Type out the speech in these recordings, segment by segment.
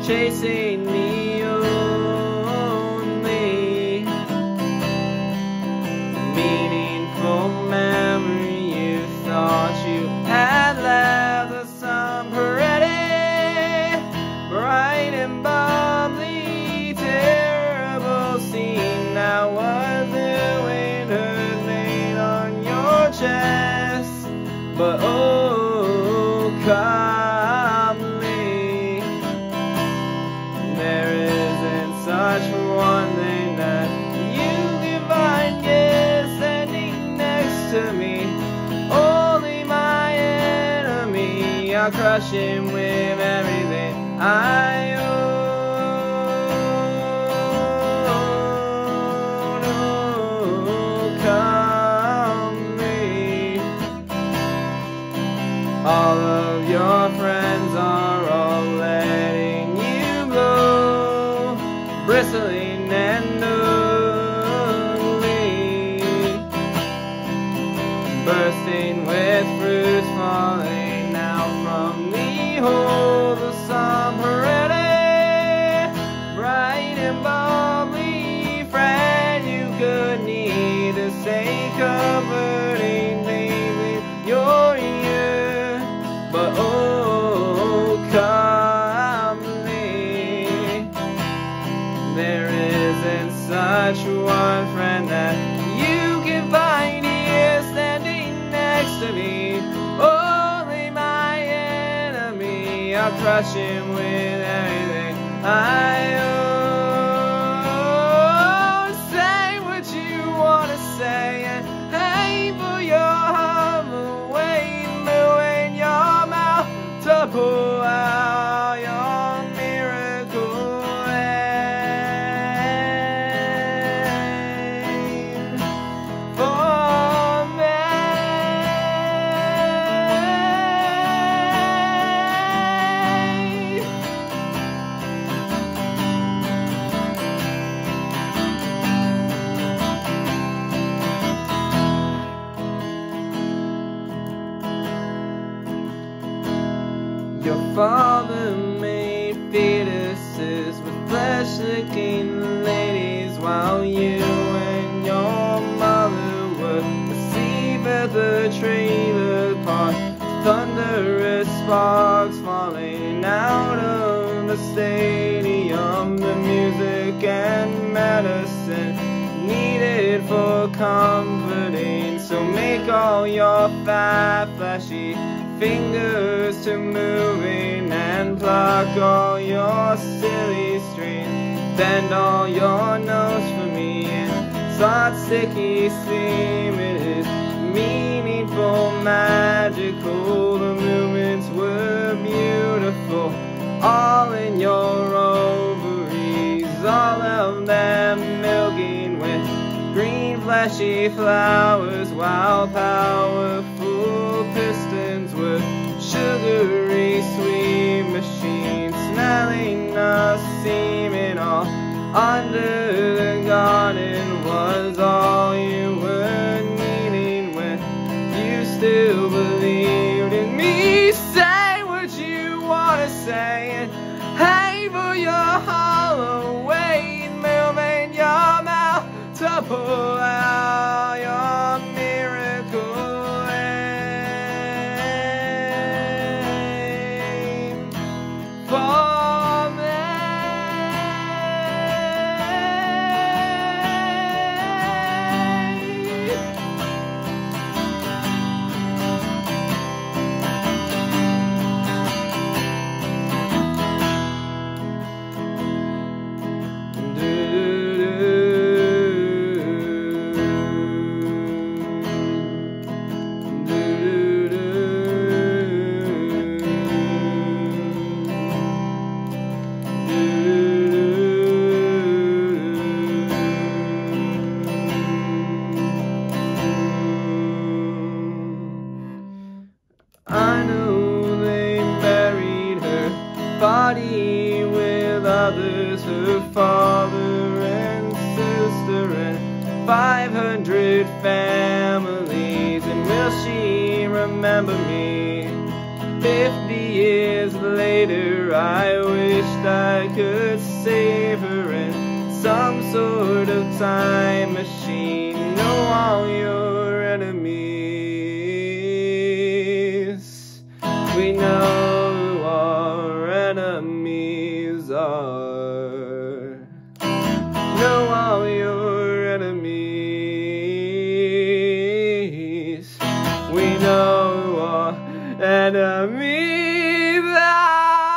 chasing the only meaningful memory you thought you had left. The sun pretty bright and bubbly, terrible scene that was doing her thing on your chest, but oh, calmly, there isn't such one thing that you can find, yes, standing next to me. Only my enemy, I'll crush him with everything I own. Oh, calmly, all of your friends are all letting you go, bristling and ugly, bursting with fruits falling out from the hole. The sun pretty bright and bubbly, friend you could need to say comforting things in your ear, but oh, calmly, there isn't such one friend that you can find here standing next to me. Only my enemy, I'll crush him with everything I own. Say what you want to say and aim for your heart away, moving your mouth to pull out your miracle aim for me. Your father made fetuses with flesh-licking ladies, while you and your mother were asleep at the trailer park. Thunderous sparks falling out of the stadium, the music and medicine needed for comforting. So make all your fat, flashy fingers to moving and pluck all your silly strings. Bend all your notes for me and start sticky steam. It is meaningful, magical. The movements were beautiful, all in your ovaries, all of them milking with green fleshy flowers, while powerful pistons were sugary sweet machines, smelling of semen. All under the garden was all you were needing when you still believed in me. Say what you want to say and aim for your hollow weight, moving your mouth to pull out your miracle aim for me. I know they buried her body with others, her father and sister and 500 families. And will she remember me 50 years later? I wished I a saver in some sort of time machine. Know all your enemies. We know who our enemies are. Know all your enemies. We know who our enemies are.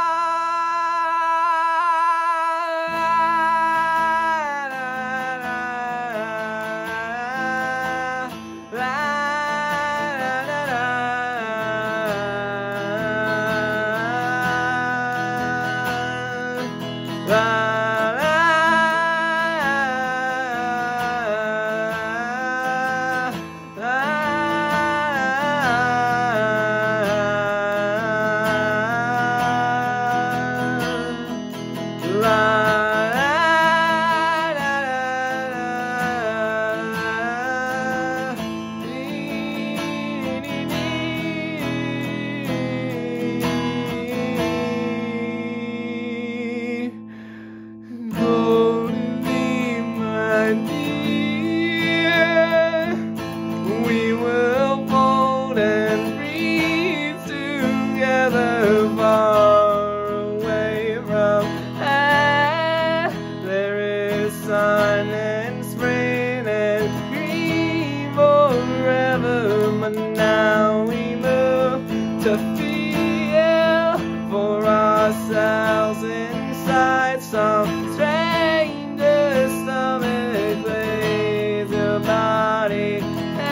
Now we move to feel for ourselves inside some stranger's stomach, plays a body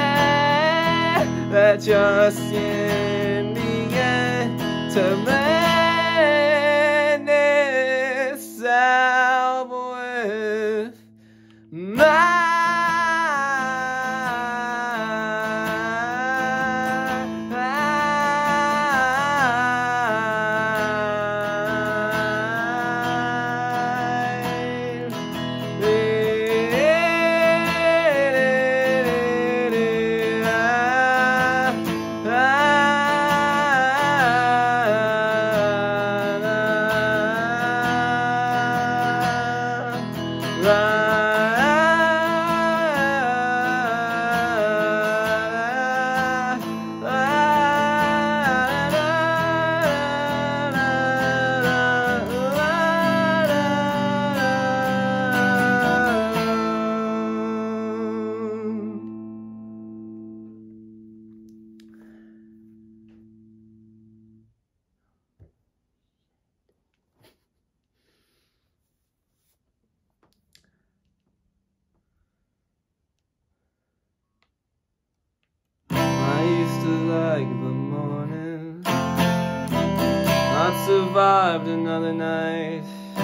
that just in the end to blend itself with mine. Like the morning, I survived another night.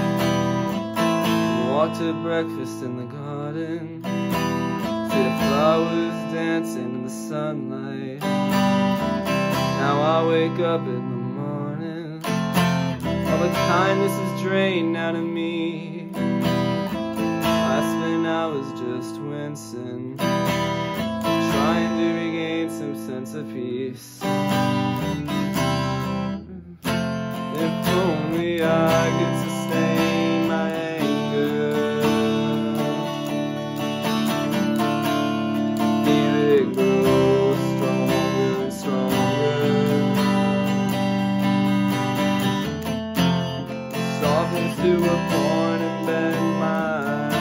Walked to breakfast in the garden, see the flowers dancing in the sunlight. Now I wake up in the morning, all the kindness is drained out of me. I spend hours just wincing, trying to regain some sense of peace. If only I could sustain my anger, feel it grow stronger and stronger, softens to a point and bend my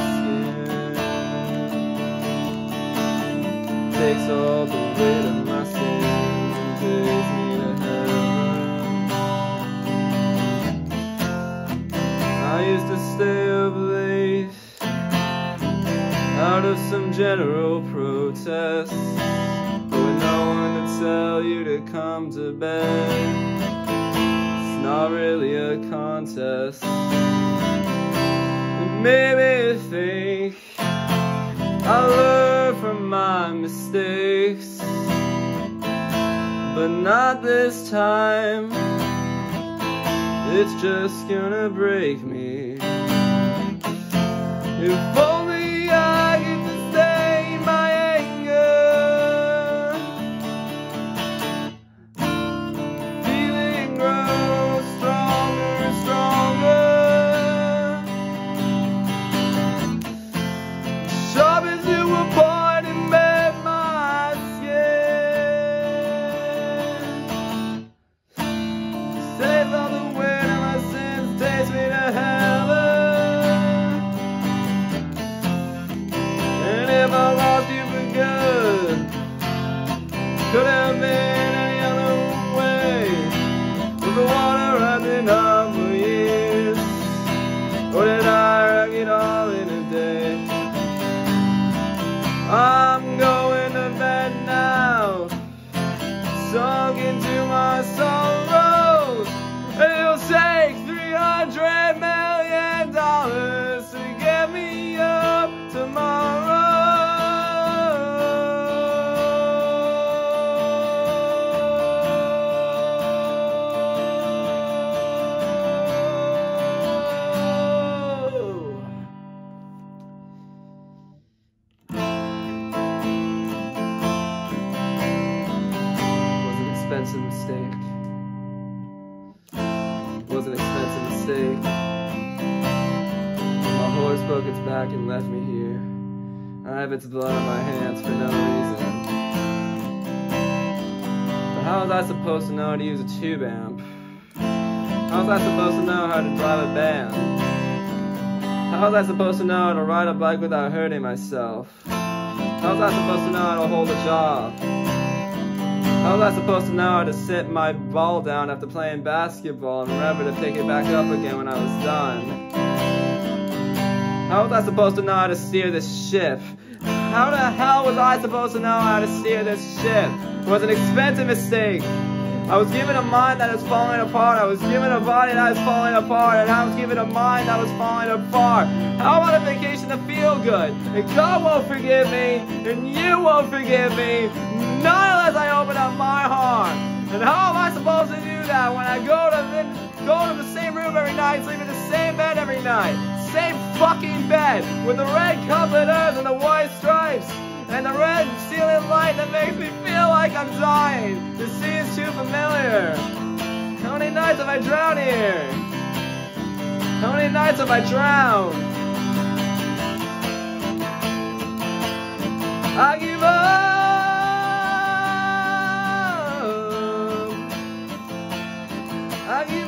skin, takes all the weight of my sin and takes me to heaven. I used to stay up late out of some general protest, but with no one to tell you to come to bed, it's not really a contest. It made me think I learned from my mistakes, but not this time. It's just gonna break me. If only I could sustain my anger, feeling grows stronger and stronger, giving up for years? Or did I wreck it all in a day? I'm going to bed now, sunk into my sorrows. It'll take $300 million to get me up tomorrow. Expensive mistake. Was an expensive mistake. My horse broke its back and left me here. I have its blood on my hands for no reason. But how was I supposed to know how to use a tube amp? How was I supposed to know how to drive a band? How was I supposed to know how to ride a bike without hurting myself? How was I supposed to know how to hold a job? How was I supposed to know how to sit my ball down after playing basketball and remember to pick it back up again when I was done? How was I supposed to know how to steer this ship? How the hell was I supposed to know how to steer this ship? It was an expensive mistake. I was given a mind that was falling apart. I was given a body that was falling apart. And I was given a mind that was falling apart. How about a vacation to feel good? And God won't forgive me, and you won't forgive me, not unless I open up my heart. And how am I supposed to do that when I go to the same room every night, sleep in the same bed every night? Same fucking bed, with the red comforters and the white stripes, and the red ceiling light that makes me feel like I'm dying. The sea is too familiar. How many nights have I drowned here? How many nights have I drowned? I give up. I give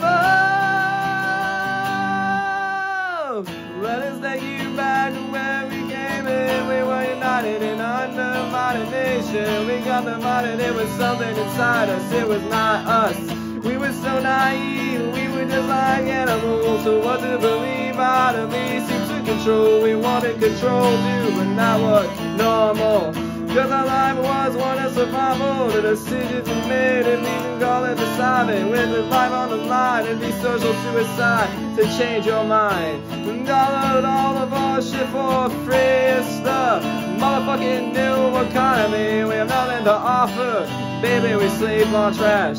up. Let us take you back to where we came in. We were united and undivided nation. We got divided, it was something inside us. It was not us. We were so naive, we were just like animals. So what to believe out of me seems to control. We wanted control too, but not what normal. Cause our life was one of survival. The decisions we made and even call it deciding. With the life on the line, it'd be social suicide to change your mind. And download all of our shit for free. It's the motherfucking new economy. We have nothing to offer. Baby, we sleep on trash.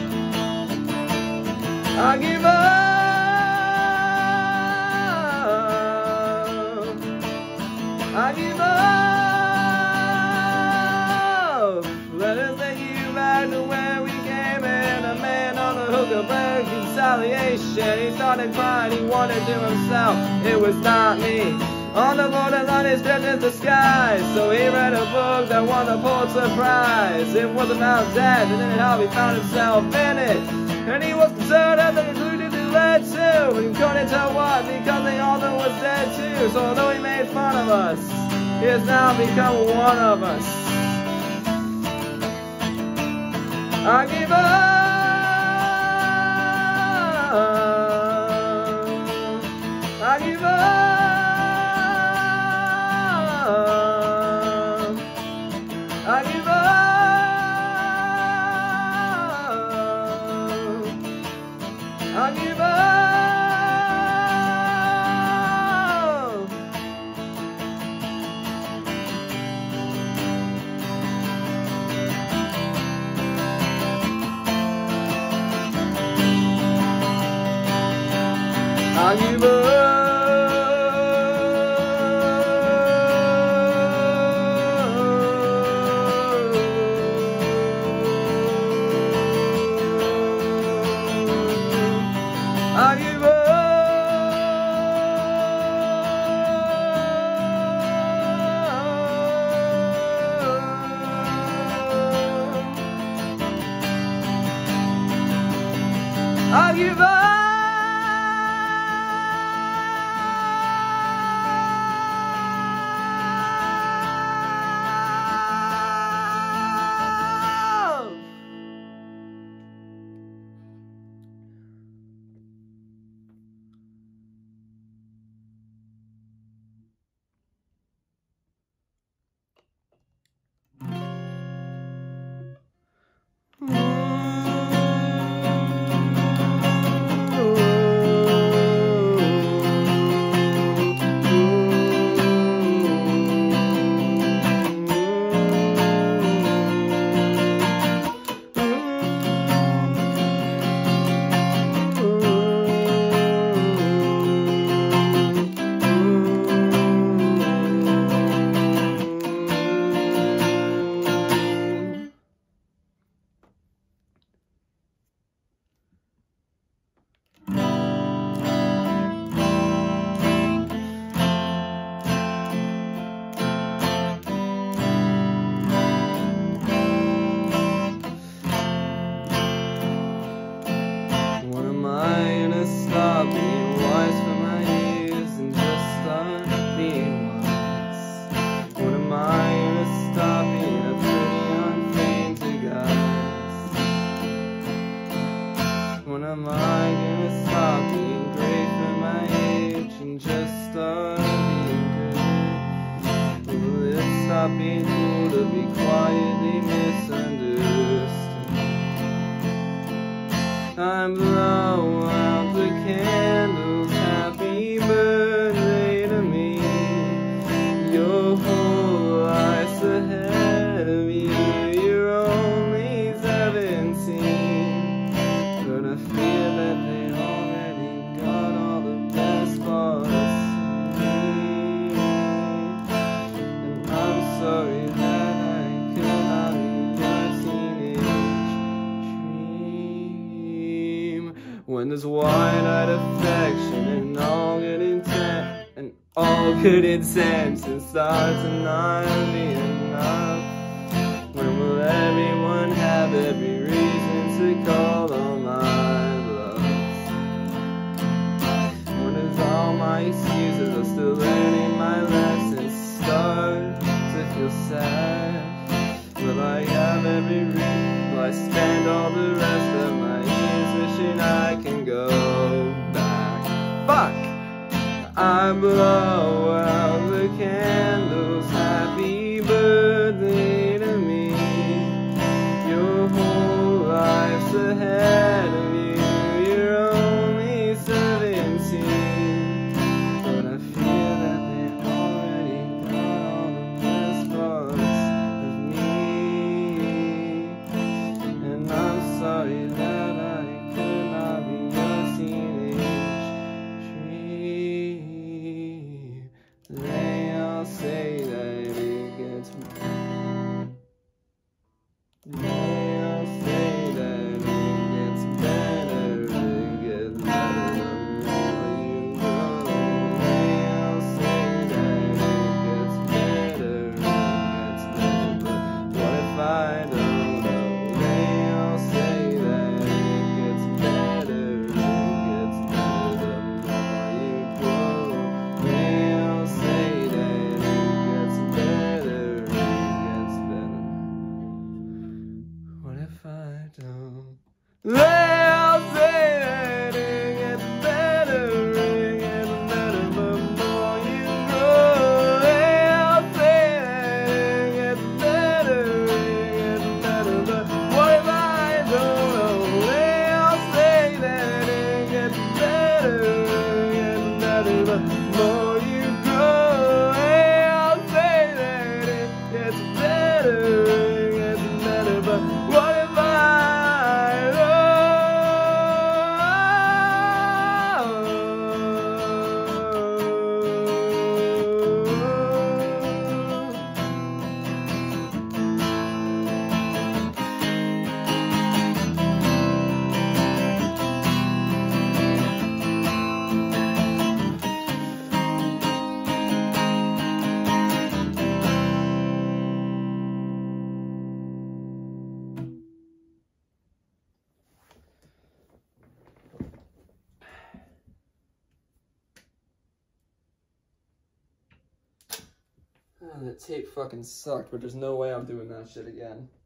I give up. I give up. Let us take you back to where we came in. A man on the hook of reconciliation. He started crying, he wanted to himself. It was not me. On the borderline, he stretched into the sky. So he read a book that won the Pulitzer Prize. It was about death and then how he found himself in it. And he was concerned at the conclusion it led to. But he couldn't tell what, because the author was dead too. So although he made fun of us, he has now become one of us. I give up. I give up. I give up. I give up. I give up. I give up. I give up. gonna stop being great for my age and just start being good? Will it stop being cool to be quietly misunderstood? Time blow out the candles, happy birthday to me. Your whole life's ahead of you, you're only 17. But I fear that they already got all the best parts of me. And I'm sorry that I could not be your teenage dream. When there's wide-eyed affection and all good intent, and all good intent and stars and not be enough. When will everyone have every reason to call on my bluffs? When is all my excuses of still learning my lessons start to feel sad? Will I have every reason? Will I spend all the rest of my years wishing I can go back? Fuck! I blow out the candles, happy birthday to me. Your whole life's ahead of you, you're only 17. But I fear that they already got all the best parts of me. And I'm sorry that I could not be your teenage dream. They all say that it gets better. They all say that it gets better. It gets better the more you grow. They all say that it gets better. It gets better, but what if I don't know? They all say that it gets better. It gets better the more you grow. They all say that it gets better, it gets better. What if I don't? They all say that it gets better, it gets better the more you grow. They all say that it gets better, but what if I don't know? They all say that it gets better, the more you grow. They all say that it gets better, but what if I don't? That tape fucking sucked, but there's no way I'm doing that shit again.